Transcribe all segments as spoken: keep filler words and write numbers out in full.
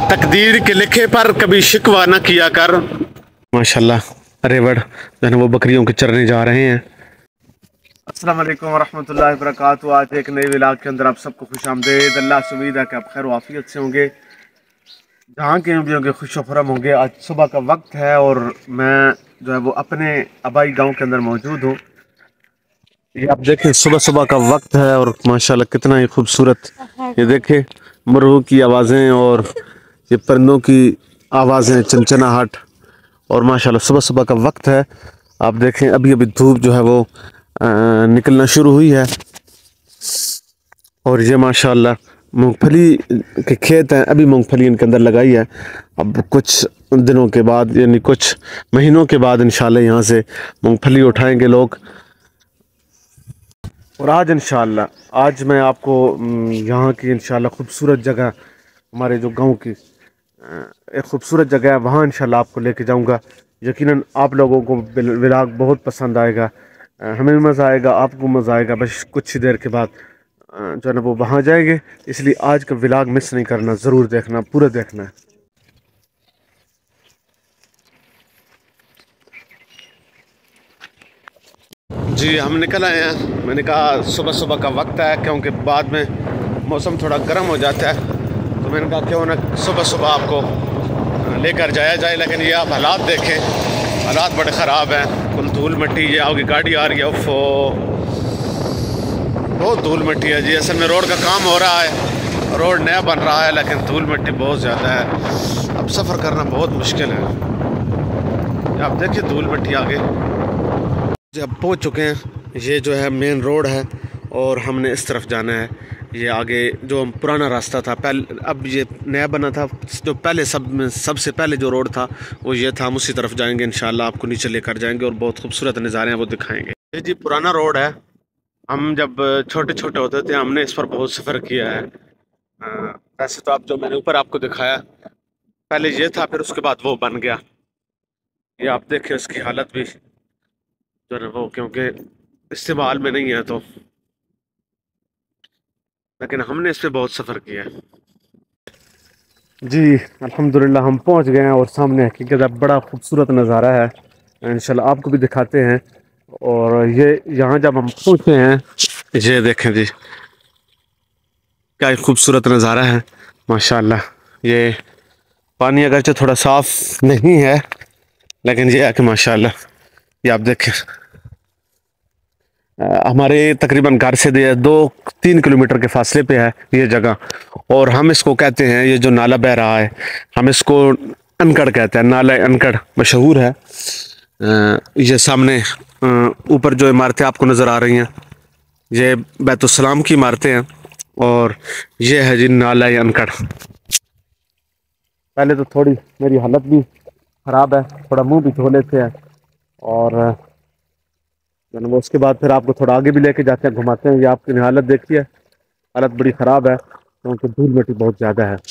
तकदीर के लिखे पर कभी शिकवा न किया कर। माशाल्लाह रेवड़ जो है वो बकरियों के चरने जा रहे हैं। अस्सलाम वालेकुम वरहमतुल्लाहि वबरकातुहू। आज एक नए व्लॉग के अंदर आप सबको खुश आमदीद। अल्लाह से उम्मीद है कि आप खैर वाफियत से होंगे, जहाँ के भी होंगे खुश खुरम होंगे। आज सुबह का वक्त है और मैं जो है वो अपने आबाई गांव के अंदर मौजूद हूँ। ये आप देखें सुबह सुबह का वक्त है और माशाल्लाह कितना ही खूबसूरत। ये देखें मुर्गों की आवाज़ें और ये परिंदों की आवाज़ें, चनचनाहट, और माशाल्लाह सुबह सुबह का वक्त है। आप देखें अभी अभी धूप जो है वो आ, निकलना शुरू हुई है और ये माशाल्लाह मूंगफली के खेत हैं। अभी मूंगफली इनके अंदर लगाई है। अब कुछ दिनों के बाद यानी कुछ महीनों के बाद इंशाल्लाह यहाँ से मूंगफली उठाएंगे लोग। और आज इंशाल्लाह आज मैं आपको यहाँ की इंशाल्लाह खूबसूरत जगह, हमारे जो गांव की एक खूबसूरत जगह है, वहाँ इंशाल्लाह आपको लेके जाऊँगा। यकीनन आप लोगों को व्लॉग बहुत पसंद आएगा, हमें भी मज़ा आएगा, आपको मज़ा आएगा। बस कुछ ही देर के बाद जो है ना वो वहाँ जाएंगे, इसलिए आज का व्लॉग मिस नहीं करना, ज़रूर देखना, पूरा देखना है। जी हम निकल आए हैं। मैंने कहा सुबह सुबह का वक्त है, क्योंकि बाद में मौसम थोड़ा गर्म हो जाता है, तो मैंने कहा क्यों ना सुबह सुबह आपको लेकर जाया जाए। लेकिन ये आप हालात देखें, हालात बड़े ख़राब हैं। कुल धूल मिट्टी, ये आगे गाड़ी आ रही है, उफ़ो बहुत धूल मिट्टी है जी। असल में रोड का काम हो रहा है, रोड नया बन रहा है, लेकिन धूल मिट्टी बहुत ज़्यादा है। अब सफ़र करना बहुत मुश्किल है। आप देखिए धूल मिट्टी आगे। जब पहुंच चुके हैं, ये जो है मेन रोड है और हमने इस तरफ जाना है। ये आगे जो पुराना रास्ता था पहले, अब ये नया बना था। जो पहले सब में सबसे पहले जो रोड था वो ये था। हम उसी तरफ जाएंगे इंशाल्लाह, आपको नीचे लेकर जाएंगे और बहुत खूबसूरत नज़ारे हैं वो दिखाएंगे। ये जी पुराना रोड है। हम जब छोटे छोटे होते थे हमने इस पर बहुत सफ़र किया है। वैसे तो आप जो मैंने ऊपर आपको दिखाया पहले ये था, फिर उसके बाद वो बन गया। ये आप देखें उसकी हालत भी जो है वो, क्योंकि इस्तेमाल में नहीं है, तो लेकिन हमने इस पे बहुत सफ़र किया है जी। अल्हम्दुलिल्लाह हम पहुंच गए हैं और सामने हकीकत बड़ा खूबसूरत नज़ारा है, इंशाल्लाह आपको भी दिखाते हैं। और ये यहाँ जब हम पहुँचे हैं, ये देखें जी क्या खूबसूरत नज़ारा है माशाल्लाह। ये पानी अगरचे थोड़ा साफ़ नहीं है, लेकिन ये है कि माशाल्लाह ये आप देखें हमारे तकरीबन घर से दो तीन किलोमीटर के फासले पे है ये जगह। और हम इसको कहते हैं, ये जो नाला बह रहा है हम इसको अनकड़ कहते हैं। नाला अनकड़ मशहूर है। ये सामने ऊपर जो इमारतें आपको नज़र आ रही हैं ये बैतुस्सलाम की इमारतें हैं और ये है जी नाला अनकड़। पहले तो थोड़ी मेरी हालत भी ख़राब है, थोड़ा मुंह भी धो लेते हैं और वो उसके बाद फिर आपको थोड़ा आगे भी लेके जाते हैं, घुमाते हैं। ये आपकी हालत देखिए, हालत बड़ी ख़राब है क्योंकि धूल मिट्टी बहुत ज़्यादा है।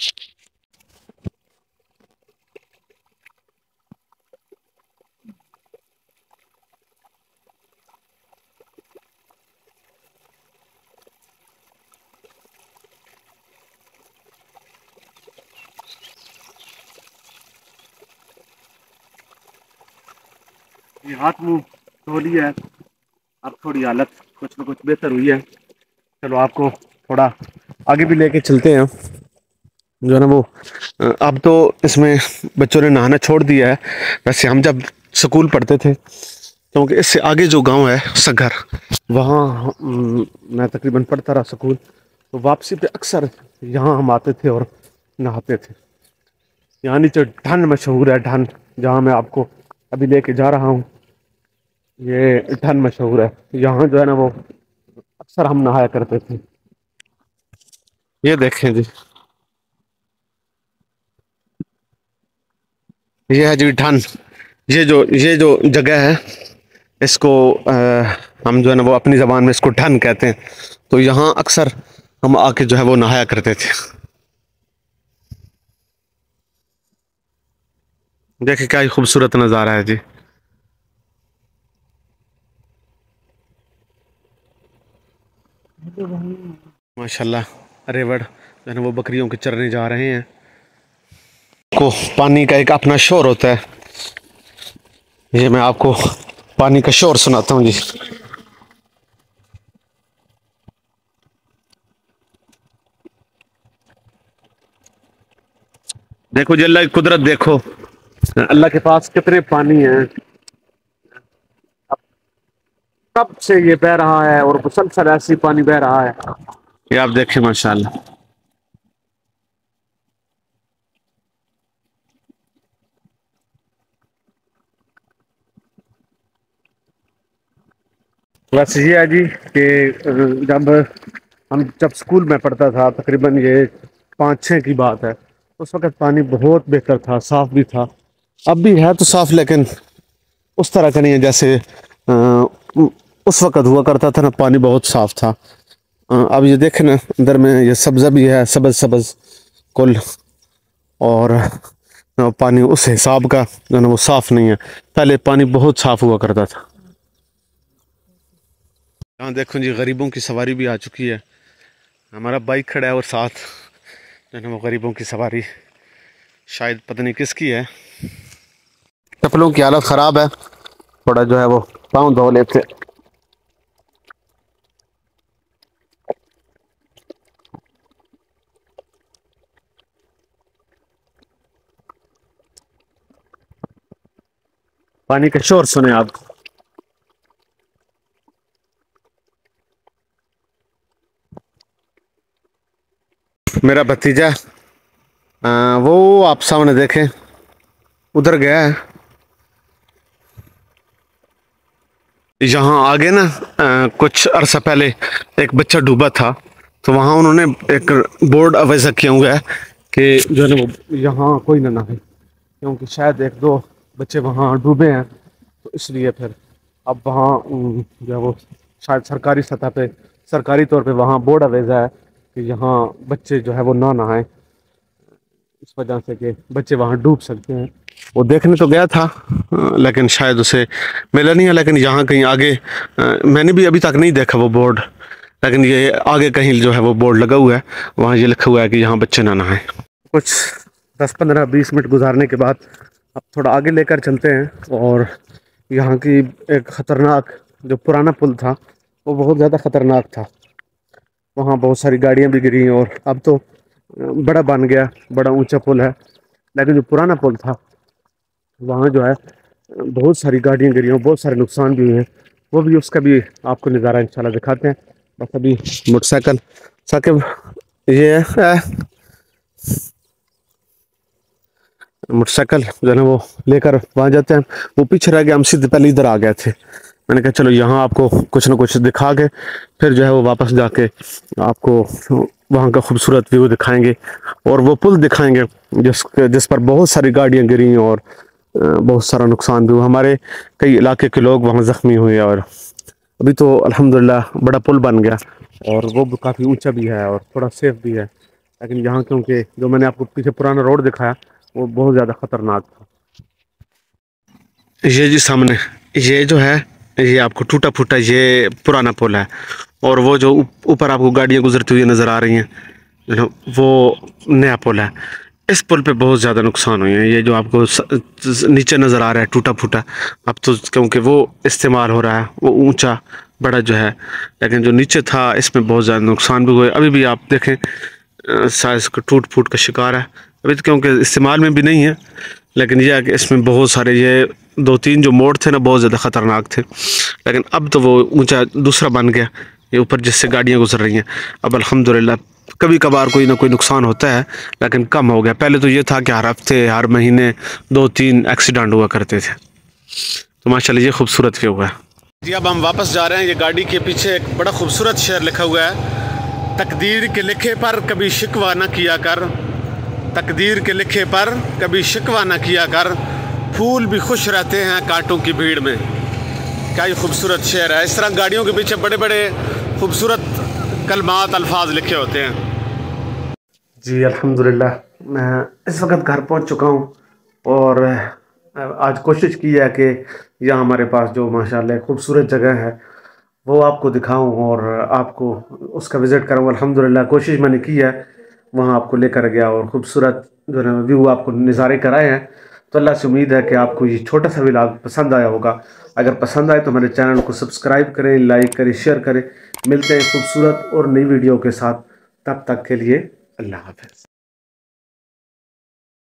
ये हाथ मुंह धो लिया है, अब थोड़ी हालत कुछ न कुछ बेहतर हुई है। चलो आपको थोड़ा आगे भी लेके चलते हैं। जो है ना वो अब तो इसमें बच्चों ने नहाना छोड़ दिया है। वैसे हम जब स्कूल पढ़ते थे, क्योंकि इससे आगे जो गांव है सगर, वहाँ मैं तकरीबन पढ़ता रहा स्कूल, तो वापसी पे अक्सर यहाँ हम आते थे और नहाते थे। यहाँ नीचे ढन मशहूर है, ढन जहाँ मैं आपको अभी लेके जा रहा हूँ, ये ढन मशहूर है। यहाँ जो है ना वो अक्सर हम नहाया करते थे। ये देखें जी, ये है जी ढन। ये जो ये जो जगह है इसको आ, हम जो है ना वो अपनी ज़बान में इसको ढन कहते हैं। तो यहाँ अक्सर हम आके जो है वो नहाया करते थे। देखिए क्या ही खूबसूरत नज़ारा है जी। माशाल्लाह रेवड़ जो है ना वो बकरियों के चरने जा रहे हैं। کو پانی کا ایک اپنا شور ہوتا ہے. یہ میں آپ کو پانی کا شور سناتا ہوں جی. دیکھو جی اللہ کی قدرت دیکھو, اللہ کے پاس کتنے پانی ہیں. کب سے یہ بہ رہا ہے اور مسلسل ایسی پانی بہ رہا ہے, یہ آپ دیکھیں ماشاء اللہ. بس یہ ہے جی کہ جب ہم جب اسکول میں پڑھتا تھا تقریباً یہ پانچ چھ کی بات ہے, اس وقت پانی بہت بہتر تھا, صاف بھی تھا. اب بھی ہے تو صاف, لیکن اس طرح کا نہیں ہے جیسے اس وقت ہوا کرتا تھا نا. پانی بہت صاف تھا. اب یہ دیکھیں نا اندر میں یہ سبزہ بھی ہے, سبز سبز کل, اور پانی اس حساب کا جو ہے نا وہ صاف نہیں ہے. پہلے پانی بہت صاف ہوا کرتا تھا. یہاں دیکھو جی غریبوں کی سواری بھی آ چکی ہے. ہمارا بائک کھڑا ہے اور ساتھ جو ہے نا وہ غریبوں کی سواری, شاید پتہ نہیں کس کی ہے. چپلوں کی حالت خراب ہے, تھوڑا جو ہے وہ پاؤں دھو لیتے. پانی کا شور سنیں آپ. میرا بھتیجا وہ آپ سامنے دیکھیں ادھر گیا ہے. یہاں آگے نا کچھ عرصہ پہلے ایک بچہ ڈوبا تھا, تو وہاں انہوں نے ایک بورڈ اویزہ کیا ہوا ہے کہ جو ہے نا وہ یہاں کوئی نہ نہائے, کیونکہ شاید ایک دو بچے وہاں ڈوبے ہیں. تو اس لیے پھر اب وہاں جو ہے وہ شاید سرکاری سطح پہ, سرکاری طور پہ وہاں بورڈ اویزہ ہے کہ یہاں بچے جو ہے وہ نہ نہائیں, اس وجہ سے کہ بچے وہاں ڈوب سکتے ہیں. وہ دیکھنے تو گیا تھا لیکن شاید اسے ملا نہیں ہے. لیکن یہاں کہیں آگے میں نے بھی ابھی تک نہیں دیکھا وہ بورڈ, لیکن یہ آگے کہیں جو ہے وہ بورڈ لگا ہوا ہے, وہاں یہ لکھا ہوا ہے کہ یہاں بچے نہ نہائیں. کچھ دس پندرہ بیس منٹ گزارنے کے بعد اب تھوڑا آگے لے کر چلتے ہیں, اور یہاں کی ایک خطرناک جو پرانا پل تھا وہ بہت زیادہ خطرناک تھا. وہاں بہت ساری گاڑیاں بھی گریں, اور اب تو بڑا بن گیا, بڑا اونچا پل ہے. لیکن جو پرانا پل تھا وہاں جو ہے بہت ساری گاڑیاں گری ہیں, بہت سارے نقصان بھی ہوئے ہیں. وہ بھی اس کا بھی آپ کو نظارہ انشاءاللہ دکھاتے ہیں. بس ابھی موٹر سائیکل ثاقب یہ ہے موٹر سائیکل جو ہے نا وہ لے کر وہاں جاتے ہیں. وہ پیچھے رہ گیا, ہم سیدھے پہلے ادھر آ گئے تھے. میں نے کہا چلو یہاں آپ کو کچھ نہ کچھ دکھا کے پھر جو ہے وہ واپس جا کے آپ کو وہاں کا خوبصورت ویو دکھائیں گے, اور وہ پل دکھائیں گے جس جس پر بہت ساری گاڑیاں گریں اور بہت سارا نقصان بھی ہوا. ہمارے کئی علاقے کے لوگ وہاں زخمی ہوئے, اور ابھی تو الحمدللہ بڑا پل بن گیا, اور وہ کافی اونچا بھی ہے اور تھوڑا سیف بھی ہے. لیکن یہاں کیونکہ جو میں نے آپ کو پیچھے پرانا روڈ دکھایا وہ بہت زیادہ خطرناک تھا. یہ جی سامنے یہ جو ہے یہ آپ کو ٹوٹا پھوٹا یہ پرانا پل ہے, اور وہ جو اوپر آپ کو گاڑیاں گزرتی ہوئی نظر آ رہی ہیں وہ نیا پل ہے. اس پل پہ بہت زیادہ نقصان ہوئے ہیں. یہ جو آپ کو نیچے نظر آ رہا ہے ٹوٹا پھوٹا, اب تو کیونکہ وہ استعمال ہو رہا ہے وہ اونچا بڑا جو ہے, لیکن جو نیچے تھا اس میں بہت زیادہ نقصان بھی ہوئے. ابھی بھی آپ دیکھیں سائز کا ٹوٹ پھوٹ کا شکار ہے. ابھی تو کیونکہ استعمال میں بھی نہیں ہے, لیکن یہ ہے کہ اس میں بہت سارے یہ دو تین جو موڑ تھے نا بہت زیادہ خطرناک تھے. لیکن اب تو وہ اونچا دوسرا بن گیا, یہ اوپر جس سے گاڑیاں گزر رہی ہیں. اب الحمدللہ کبھی کبھار کوئی نہ کوئی نقصان ہوتا ہے لیکن کم ہو گیا. پہلے تو یہ تھا کہ ہر ہفتے ہر مہینے دو تین ایکسیڈنٹ ہوا کرتے تھے. تو ماشاءاللہ یہ خوبصورت بھی ہوا ہے جی. اب ہم واپس جا رہے ہیں. یہ گاڑی کے پیچھے ایک بڑا خوبصورت شعر لکھا ہوا ہے, تقدیر کے لکھے پر کبھی شکوہ نہ کیا کر, تقدیر کے لکھے پر کبھی شکوہ نہ کیا کر, پھول بھی خوش رہتے ہیں کانٹوں کی بھیڑ میں. کیا یہ خوبصورت شعر ہے. اس طرح گاڑیوں کے پیچھے بڑے بڑے خوبصورت کلمات الفاظ لکھے ہوتے ہیں جی. الحمدللہ میں اس وقت گھر پہنچ چکا ہوں, اور آج کوشش کی ہے کہ یہاں ہمارے پاس جو ماشاءاللہ خوبصورت جگہ ہے وہ آپ کو دکھاؤں اور آپ کو اس کا وزٹ کروں. الحمدللہ کوشش میں نے کی ہے, وہاں آپ کو لے کر گیا اور خوبصورت جو ہے نا ویو آپ کو نظارے کرائے ہیں. تو اللہ سے امید ہے کہ آپ کو یہ چھوٹا سا ولاگ پسند آیا ہوگا. اگر پسند آئے تو میرے چینل کو سبسکرائب کریں، لائک کریں، شیئر کریں. ملتے ہیں خوبصورت اور نئی ویڈیو کے ساتھ. تب تک کے لیے اللہ حافظ.